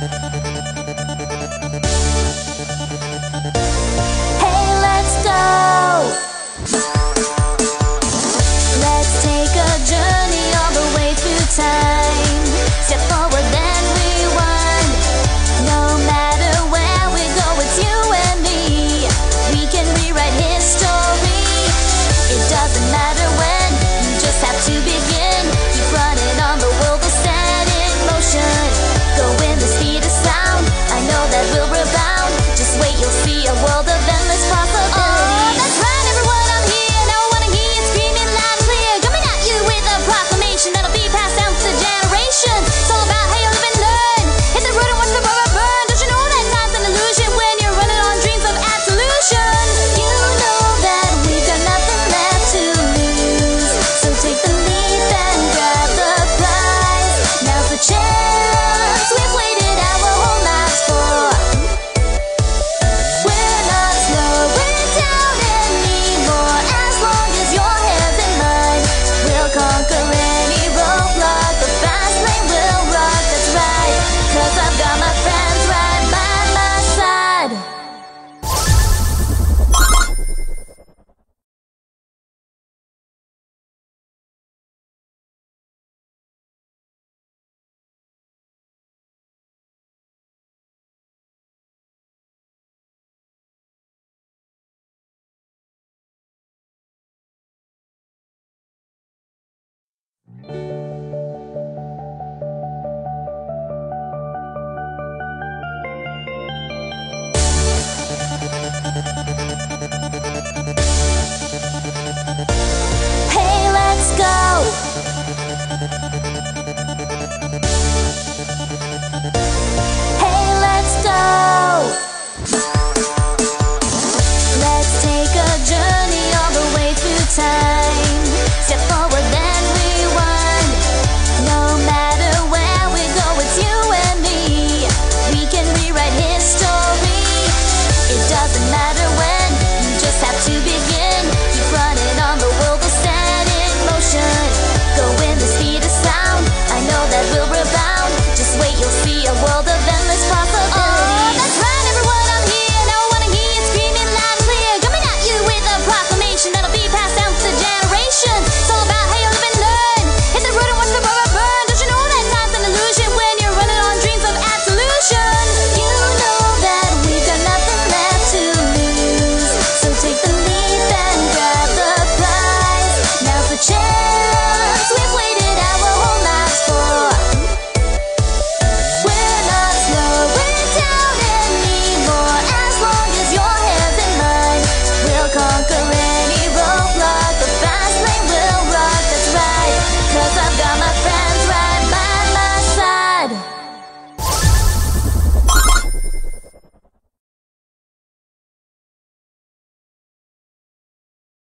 Hey, let's go! Let's take a journey all the way through time. Step forward, then rewind. No matter where we go, it's you and me. We can rewrite history. It doesn't matter when, you just have to begin. Keep running on, the world will set in motion. Go in the speed of sound, I know that we'll rebound. Just wait, you'll see a world of endless possibilities. Oh, that's right everyone, I'm here. Now I wanna hear you screaming loud and clear. Coming at you with a proclamation that'll be passed down to the generation. It's all about how you live and learn. Hit the road and watch the rubber burn. Don't you know that time's an illusion when you're running on dreams of absolution? You know that we've got nothing left to lose, so take the leap and grab the prize. Now's the chance we've waited our whole lives for. We're not slowing down anymore. As long as your hands in mine, we'll conquer any roadblock. The fast lane will rock, that's right, 'cause I've got my friends right by my side.